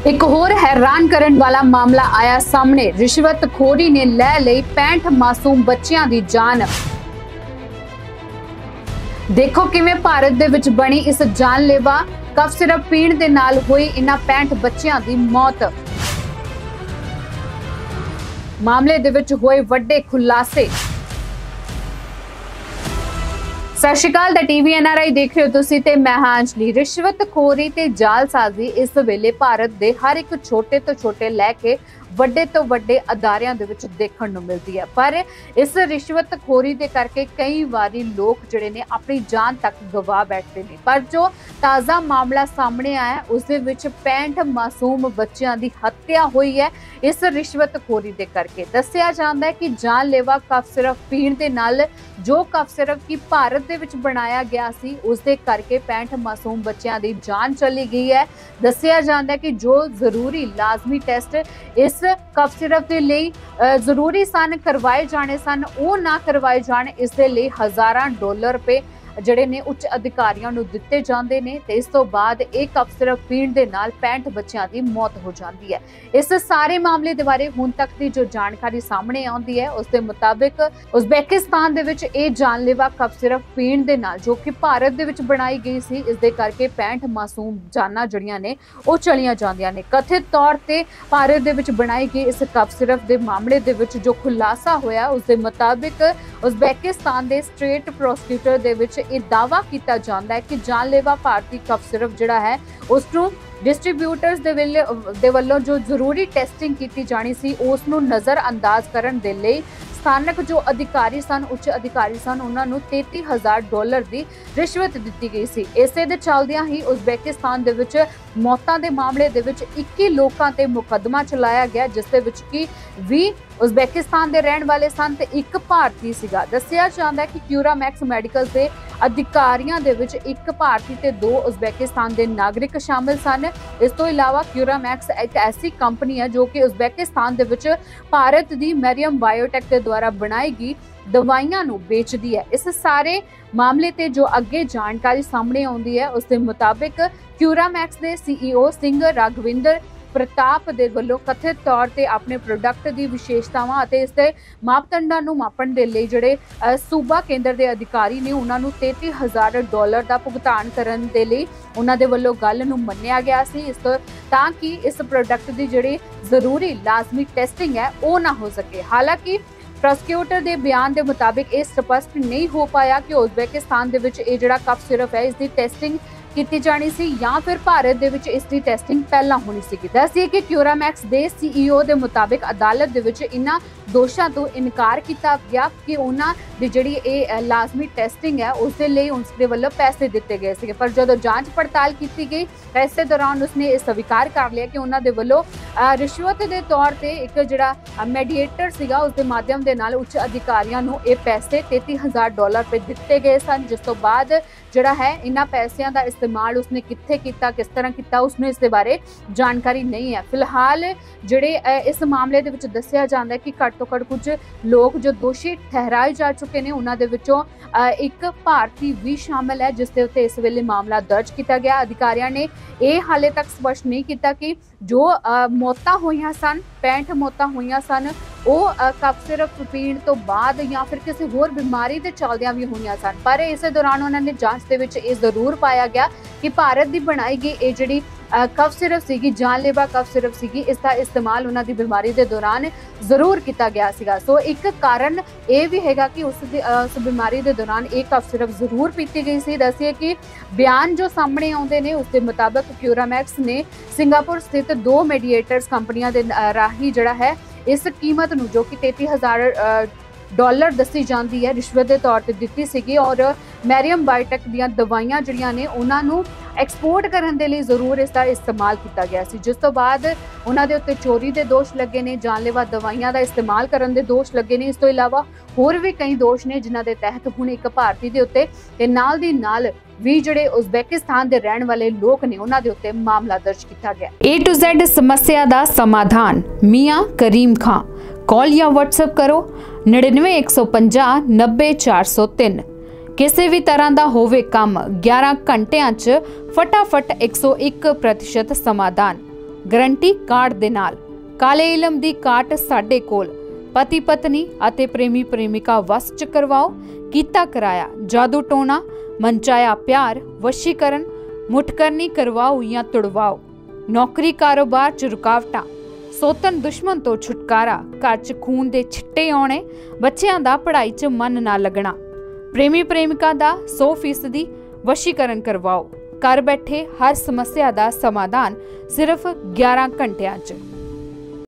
एक होर हैरान करन वाला मामला आया सामने। रिश्वतखोरी ने लै लई 65 मासूम बच्चियां दी जान। देखो किवें भारत दे विच बनी इस जानलेवा कफ सिरप पीण दे नाल होई इन्हां 65 बच्चियां दी मौत। मामले दे विच होए वड्डे खुलासे। सत श्री अकाल, द टीवी NRI देख रहे हो तुसी ते मैं हां अंजलि। रिश्वतखोरी ते जालसाजी इस वेले भारत दे हर एक छोटे तो छोटे लैके ਵੱਡੇ ਤੋਂ ਵੱਡੇ ਅਦਾਰਿਆਂ ਦੇ ਵਿੱਚ ਦੇਖਣ ਨੂੰ ਮਿਲਦੀ ਹੈ। ਪਰ ਇਸ ਰਿਸ਼ਵਤਖੋਰੀ ਦੇ ਕਰਕੇ ਕਈ ਵਾਰੀ ਲੋਕ ਜਿਹੜੇ ਨੇ ਆਪਣੀ ਜਾਨ ਤੱਕ ਗਵਾ ਬੈਠਦੇ ਨੇ। ਪਰ ਜੋ ਤਾਜ਼ਾ ਮਾਮਲਾ ਸਾਹਮਣੇ ਆਇਆ ਉਸ ਦੇ ਵਿੱਚ 65 ਮਾਸੂਮ ਬੱਚਿਆਂ ਦੀ ਹੱਤਿਆ ਹੋਈ ਹੈ ਇਸ ਰਿਸ਼ਵਤਖੋਰੀ ਦੇ ਕਰਕੇ। ਦੱਸਿਆ ਜਾਂਦਾ ਹੈ ਕਿ ਜਾਨਲੇਵਾ ਕਫ ਸਿਰਪ ਪੀਣ ਦੇ ਨਾਲ ਜੋ ਕਫ ਸਿਰਪ ਕੀ ਭਾਰਤ ਦੇ ਵਿੱਚ ਬਣਾਇਆ ਗਿਆ ਸੀ ਉਸ ਦੇ ਕਰਕੇ 65 ਮਾਸੂਮ ਬੱਚਿਆਂ ਦੀ ਜਾਨ ਚਲੀ ਗਈ ਹੈ। ਦੱਸਿਆ ਜਾਂਦਾ ਹੈ ਕਿ ਜੋ ਜ਼ਰੂਰੀ ਲਾਜ਼ਮੀ ਟੈਸਟ ਇਸ कफ सिरप के लिए जरूरी सन करवाए जाने सन वो ना करवाए जाने। इस दे लिए हज़ारां डॉलर रुपए ਜਿਹੜੇ ਨੇ ਉੱਚ ਅਧਿਕਾਰੀਆਂ ਨੂੰ ਦਿੱਤੇ ਜਾਂਦੇ ਨੇ ਤੇ ਇਸ ਤੋਂ ਬਾਅਦ ਇਹ ਕਫ ਸਿਰਪ ਪੀਣ ਦੇ ਨਾਲ 65 ਬੱਚਿਆਂ ਦੀ ਮੌਤ ਹੋ ਜਾਂਦੀ ਹੈ। ਇਸ ਸਾਰੇ ਮਾਮਲੇ ਦੇ ਬਾਰੇ ਹੁਣ ਤੱਕ ਦੀ ਜੋ ਜਾਣਕਾਰੀ ਸਾਹਮਣੇ ਆਉਂਦੀ ਹੈ ਉਸ ਦੇ ਮੁਤਾਬਿਕ ਉਜ਼ਬੇਕਿਸਤਾਨ ਦੇ ਵਿੱਚ ਇਹ ਜਾਨਲੇਵਾ ਕਫ ਸਿਰਪ ਪੀਣ ਦੇ ਨਾਲ ਜੋ ਕਿ ਭਾਰਤ ਦੇ ਵਿੱਚ ਬਣਾਈ ਗਈ ਸੀ ਇਸ ਦੇ ਕਰਕੇ 65 ਮਾਸੂਮ ਜਾਨਾਂ ਜਿਹੜੀਆਂ ਨੇ ਉਹ ਚਲੀਆਂ ਜਾਂਦੀਆਂ ਨੇ। ਕਥਿਤ ਤੌਰ ਤੇ ਭਾਰਤ ਦੇ ਵਿੱਚ ਬਣਾਈ ਗਈ ਇਸ ਕਫ ਸਿਰਪ ਦੇ ਮਾਮਲੇ ਦੇ ਵਿੱਚ ਜੋ ਖੁਲਾਸਾ ਹੋਇਆ ਉਸ ਦੇ ਮੁਤਾਬਿਕ ਉਜ਼ਬੇਕਿਸਤਾਨ ਦੇ ਸਟੇਟ ਪ੍ਰੋਸੀਕਿਊਟਰ ਦੇ ਵਿੱਚ ਇਹ ਦਾਅਵਾ ਕੀਤਾ ਜਾਂਦਾ ਹੈ ਕਿ ਜਾਨਲੇਵਾ ਭਾਰਤੀ ਕਫ ਸਿਰਪ ਜਿਹੜਾ ਹੈ ਉਸ ਨੂੰ ਡਿਸਟ੍ਰੀਬਿਊਟਰਸ ਦੇ ਵੱਲੋਂ ਜੋ ਜ਼ਰੂਰੀ ਟੈਸਟਿੰਗ ਕੀਤੀ ਜਾਣੀ ਸੀ ਉਸ ਨੂੰ ਨਜ਼ਰ ਅੰਦਾਜ਼ ਕਰਨ ਦੇ ਲਈ ਸਥਾਨਕ ਜੋ ਅਧਿਕਾਰੀ ਸਨ ਉੱਚ ਅਧਿਕਾਰੀ ਸਨ ਉਹਨਾਂ ਨੂੰ $33,000 ਦੀ ਰਿਸ਼ਵਤ ਦਿੱਤੀ ਗਈ ਸੀ। ਇਸੇ ਦੇ ਚੱਲਦਿਆਂ ਹੀ ਉਜ਼ਬੇਕਿਸਤਾਨ ਦੇ ਵਿੱਚ ਮੌਤਾਂ ਦੇ ਮਾਮਲੇ ਦੇ ਵਿੱਚ 21 ਲੋਕਾਂ ਤੇ ਮੁਕੱਦਮਾ ਚਲਾਇਆ ਗਿਆ ਜਿਸ ਦੇ ਵਿੱਚ ਕਿ 20 ਉਜ਼ਬੇਕਿਸਤਾਨ ਦੇ ਰਹਿਣ ਵਾਲੇ ਸਨ ਤੇ ਇੱਕ ਭਾਰਤੀ ਸੀਗਾ। ਦੱਸਿਆ ਜਾਂਦਾ ਹੈ ਕਿ ਕਿਊਰਾਮੈਕਸ ਮੈਡੀਕਲ ਦੇ ਅਧਿਕਾਰੀਆਂ ਦੇ ਵਿੱਚ ਇੱਕ ਭਾਰਤੀ ਤੇ 2 ਉਜ਼ਬੇਕਿਸਤਾਨ ਦੇ ਨਾਗਰਿਕ ਸ਼ਾਮਿਲ ਸਨ। ਇਸ ਤੋਂ ਇਲਾਵਾ ਕਿਊਰਾਮੈਕਸ ਇੱਕ ਐਸੀ ਕੰਪਨੀ ਹੈ ਜੋ ਕਿ ਉਜ਼ਬੇਕਿਸਤਾਨ ਦੇ ਵਿੱਚ ਭਾਰਤ ਦੀ ਮੈਰੀਅਮ ਬਾਇਓਟੈਕ ਦੇ ਦੁਆਰਾ ਬਣਾਈ ਗਈ ਦਵਾਈਆਂ ਨੂੰ ਵੇਚਦੀ ਹੈ। ਇਸ ਸਾਰੇ ਮਾਮਲੇ ਤੇ ਜੋ ਅੱਗੇ ਜਾਣਕਾਰੀ ਸਾਹਮਣੇ ਆਉਂਦੀ ਹੈ ਉਸ ਦੇ ਮੁਤਾਬਿਕ ਕਿਊਰਾਮੈਕਸ ਦੇ CEO ਸਿੰਘ ਰਾਘਵਿੰਦਰ ਪ੍ਰਤਾਪ ਦੇ ਵੱਲੋਂ ਕਥਿਤ ਤੌਰ ਤੇ ਆਪਣੇ ਪ੍ਰੋਡਕਟ ਦੀ ਵਿਸ਼ੇਸ਼ਤਾਵਾਂ ਅਤੇ ਇਸ ਦੇ ਮਾਪਦੰਡਾਂ ਨੂੰ ਮਾਪਣ ਦੇ ਲਈ ਜਿਹੜੇ ਸੂਬਾ ਕੇਂਦਰ ਦੇ ਅਧਿਕਾਰੀ ਨੇ ਉਹਨਾਂ ਨੂੰ $33,000 ਦਾ ਭੁਗਤਾਨ ਕਰਨ ਦੇ ਲਈ ਉਹਨਾਂ ਦੇ ਵੱਲੋਂ ਗੱਲ ਨੂੰ ਮੰਨਿਆ ਗਿਆ ਸੀ ਇਸ ਤੋਂ ਤਾਂ ਕਿ ਇਸ ਪ੍ਰੋਡਕਟ ਦੀ ਜਿਹੜੀ ਜ਼ਰੂਰੀ ਲਾਜ਼ਮੀ ਟੈਸਟਿੰਗ ਹੈ ਉਹ ਨਾ ਹੋ ਸਕੇ। ਹਾਲਾਂਕਿ ਪ੍ਰੋਸੀਕਿਊਟਰ ਦੇ ਬਿਆਨ ਦੇ ਮੁਤਾਬਿਕ ਇਹ ਸਪਸ਼ਟ ਨਹੀਂ ਹੋ ਪਾਇਆ ਕਿ ਉਜ਼ਬੇਕਿਸਤਾਨ ਦੇ ਵਿੱਚ ਇਹ ਜਿਹੜਾ ਕਫ ਸਿਰਪ ਹੈ ਇਸ ਦੀ ਟੈਸਟਿੰਗ ਕੀਤੀ ਜਾਣੀ ਸੀ ਜਾਂ ਫਿਰ ਭਾਰਤ ਦੇ ਵਿੱਚ ਇਸ ਦੀ ਟੈਸਟਿੰਗ ਪਹਿਲਾਂ ਹੋਣੀ ਸੀ। ਦੱਸਿਏ ਕਿ ਕਿਊਰਾਮੈਕਸ ਦੇ CEO ਦੇ ਮੁਤਾਬਿਕ ਅਦਾਲਤ ਦੇ ਵਿੱਚ ਇਹਨਾਂ ਦੋਸ਼ਾਂ ਤੋਂ ਇਨਕਾਰ ਕੀਤਾ ਗਿਆ ਕਿ ਉਹਨਾਂ ਦੀ ਜਿਹੜੀ ਇਹ ਲਾਜ਼ਮੀ ਟੈਸਟਿੰਗ ਹੈ ਉਸ ਦੇ ਲਈ ਉਸ ਦੇ ਵੱਲੋਂ ਪੈਸੇ ਦਿੱਤੇ ਗਏ ਸੀਗੇ। ਪਰ ਜਦੋਂ ਜਾਂਚ ਪੜਤਾਲ ਕੀਤੀ ਗਈ ਇਸੇ ਦੌਰਾਨ ਉਸਨੇ ਇਹ ਸਵੀਕਾਰ ਕਰ ਲਿਆ ਕਿ ਉਹਨਾਂ ਦੇ ਵੱਲੋਂ ਰਿਸ਼ਵਤ ਦੇ ਤੌਰ ਤੇ ਇੱਕ ਜਿਹੜਾ ਮੈਡੀਏਟਰ ਸੀਗਾ ਉਸ ਦੇ ਮਾਧਿਅਮ ਦੇ ਨਾਲ ਉੱਚ ਅਧਿਕਾਰੀਆਂ ਨੂੰ ਇਹ ਪੈਸੇ $33,000 ਦਿੱਤੇ ਗਏ ਸਨ ਜਿਸ ਤੋਂ ਬਾਅਦ ਜਿਹੜਾ ਹੈ ਇਹਨਾਂ ਪੈਸਿਆਂ ਦਾ ਇਸਤੇਮਾਲ ਉਸਨੇ ਕਿੱਥੇ ਕੀਤਾ ਕਿਸ ਤਰ੍ਹਾਂ ਕੀਤਾ ਉਸਨੂੰ ਇਸ ਦੇ ਬਾਰੇ ਜਾਣਕਾਰੀ ਨਹੀਂ ਹੈ। ਫਿਲਹਾਲ ਜਿਹੜੇ ਇਸ ਮਾਮਲੇ ਦੇ ਵਿੱਚ ਦੱਸਿਆ ਜਾਂਦਾ ਹੈ ਕਿ ਘੱਟ ਤੋਂ ਘੱਟ ਕੁਝ ਲੋਕ ਜੋ ਦੋਸ਼ੀ ਠਹਿਰਾਏ ਜਾ ਚੁੱਕੇ ਨੇ ਉਹਨਾਂ ਦੇ ਵਿੱਚੋਂ ਇੱਕ ਭਾਰਤੀ ਵੀ ਸ਼ਾਮਲ ਹੈ ਜਿਸ ਦੇ ਉੱਤੇ ਇਸ ਵੇਲੇ ਮਾਮਲਾ ਦਰਜ ਕੀਤਾ ਗਿਆ। ਅਧਿਕਾਰੀਆਂ ਨੇ ਇਹ ਹਾਲੇ ਤੱਕ ਸਪਸ਼ਟ ਨਹੀਂ ਕੀਤਾ ਕਿ ਜੋ ਮੌਤਾਂ ਹੋਈਆਂ ਸਨ 65 ਮੌਤਾਂ ਹੋਈਆਂ ਸਨ ਉਹ ਕਫ ਸਿਰਪ ਪੀਣ ਤੋਂ ਬਾਅਦ ਜਾਂ ਫਿਰ ਕਿਸੇ ਹੋਰ ਬਿਮਾਰੀ ਦੇ ਚੱਲਦਿਆਂ ਵੀ ਹੋਈਆਂ ਸਨ। ਪਰ ਇਸੇ ਦੌਰਾਨ ਉਹਨਾਂ ਨੇ ਜਾਂਚ ਦੇ ਵਿੱਚ ਇਹ ਜ਼ਰੂਰ ਪਾਇਆ ਗਿਆ ਕਿ ਭਾਰਤ ਦੀ ਬਣਾਈ ਗਈ ਇਹ ਜਿਹੜੀ ਕਫ ਸਿਰਪ ਸੀਗੀ ਜਾਨਲੇਵਾ ਕਫ ਸਿਰਪ ਸੀਗੀ ਇਸ ਦਾ ਇਸਤੇਮਾਲ ਉਹਨਾਂ ਦੀ ਬਿਮਾਰੀ ਦੇ ਦੌਰਾਨ ਜ਼ਰੂਰ ਕੀਤਾ ਗਿਆ ਸੀਗਾ। ਸੋ ਇੱਕ ਕਾਰਨ ਇਹ ਵੀ ਹੈਗਾ ਕਿ ਉਸ ਬਿਮਾਰੀ ਦੇ ਦੌਰਾਨ ਇਹ ਕਫ ਸਿਰਪ ਜ਼ਰੂਰ ਪੀਤੀ ਗਈ ਸੀ। ਦੱਸਿਏ ਕਿ ਬਿਆਨ ਜੋ ਸਾਹਮਣੇ ਆਉਂਦੇ ਨੇ ਉਸ ਦੇ ਮੁਤਾਬਕ ਕਿਊਰਾਮੈਕਸ ਨੇ ਸਿੰਗਾਪੁਰ ਸਥਿਤ 2 ਮੈਡੀਏਟਰਸ ਕੰਪਨੀਆਂ ਦੇ ਰਾਹੀਂ ਜਿਹੜਾ ਹੈ ਇਸ ਕੀਮਤ ਨੂੰ ਜੋ ਕਿ $33,000 ਦੱਸੀ ਜਾਂਦੀ ਹੈ ਰਿਸ਼ਵਤ ਦੇ ਤੌਰ ਤੇ ਦਿੱਤੀ ਸੀਗੀ ਔਰ ਮੈਰੀਅਮ ਬਾਇਓਟੈਕ ਦੀਆਂ ਦਵਾਈਆਂ ਜਿਹੜੀਆਂ ਨੇ ਉਹਨਾਂ ਨੂੰ ਐਕਸਪੋਰਟ ਕਰਨ ਦੇ ਲਈ ਜ਼ਰੂਰ ਇਸ ਦਾ ਇਸਤੇਮਾਲ ਕੀਤਾ ਗਿਆ ਸੀ ਜਿਸ ਤੋਂ ਬਾਅਦ ਉਹਨਾਂ ਦੇ ਉੱਤੇ ਚੋਰੀ ਦੇ ਦੋਸ਼ ਲੱਗੇ ਨੇ ਜਾਨਲੇਵਾ ਦਵਾਈਆਂ ਦਾ ਇਸਤੇਮਾਲ ਕਰਨ ਦੇ ਦੋਸ਼ ਲੱਗੇ ਨੇ। ਇਸ ਤੋਂ ਇਲਾਵਾ ਹੋਰ ਵੀ ਕਈ ਦੋਸ਼ ਨੇ ਜਿਨ੍ਹਾਂ ਦੇ ਤਹਿਤ ਹੁਣ ਇੱਕ ਭਾਰਤੀ ਦੇ ਉੱਤੇ ਤੇ ਨਾਲ ਦੀ ਨਾਲ ਵੀ ਜਿਹੜੇ ਉਜ਼ਬੇਕਿਸਤਾਨ ਦੇ ਰਹਿਣ ਵਾਲੇ ਲੋਕ ਨੇ ਉਹਨਾਂ ਦੇ ਉੱਤੇ ਮਾਮਲਾ ਦਰਜ ਕੀਤਾ ਗਿਆ। A to Z ਸਮੱਸਿਆ ਦਾ ਸਮਾਧਾਨ ਮੀਆਂ ਕਰੀਮ ਖਾਂ। कॉल या WhatsApp करो 99 150 90 403। ਕਿਸੇ ਵੀ ਤਰ੍ਹਾਂ ਦਾ ਹੋਵੇ ਕੰਮ 11 ਘੰਟਿਆਂ 'ਚ ਫਟਾਫਟ 101% ਸਮਾਧਾਨ। ਗਰੰਟੀ ਕਾਰਡ ਦੇ ਨਾਲ। ਕਾਲੇ ਇਲਮ ਦੀ ਕਾਟ ਸਾਡੇ ਕੋਲ। ਪਤੀ ਪਤਨੀ ਅਤੇ ਪ੍ਰੇਮੀ ਪ੍ਰੇਮਿਕਾ ਵਸ ਚ ਕਰਵਾਓ। ਕੀਤਾ ਕਰਾਇਆ ਜਾਦੂ ਟੋਣਾ, ਮਨਚਾਇਆ ਪਿਆਰ, ਵਸ਼ੀਕਰਨ, ਮੁਠਕਰਨੀ ਕਰਵਾਓ ਜਾਂ ਤੁੜਵਾਓ। ਨੌਕਰੀ ਕਾਰੋਬਾਰ ਚ ਰੁਕਾਵਟਾਂ, ਸੋਤਨ ਦੁਸ਼ਮਣ ਤੋਂ ਛੁਟਕਾਰਾ, ਘਰ ਚ ਖੂਨ ਦੇ ਛਿੱਟੇ ਆਉਣੇ, ਬੱਚਿਆਂ ਦਾ ਪੜ੍ਹਾਈ ਚ ਮਨ ਨਾ ਲੱਗਣਾ। ਪ੍ਰੇਮੀ ਪ੍ਰੇਮਿਕਾ ਦਾ 100% ਵਸ਼ੀਕਰਨ ਕਰਵਾਓ। ਘਰ ਬੈਠੇ ਹਰ ਸਮੱਸਿਆ ਦਾ ਸਮਾਧਾਨ ਸਿਰਫ 11 ਘੰਟਿਆਂ 'ਚ।